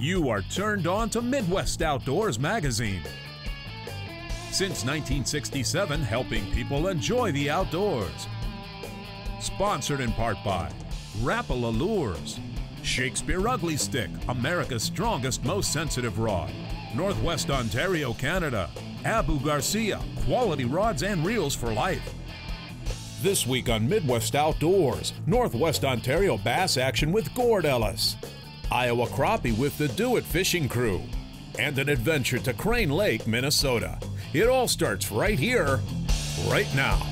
you are turned on to MidWest Outdoors magazine. Since 1967, helping people enjoy the outdoors. Sponsored in part by Rapala Lures, Shakespeare Ugly Stick, America's strongest, most sensitive rod, Northwest Ontario, Canada, Abu Garcia, quality rods and reels for life. This week on MidWest Outdoors, Northwest Ontario bass action with Gord Ellis, Iowa crappie with the Do It Fishing Crew, and an adventure to Crane Lake, Minnesota. It all starts right here, right now.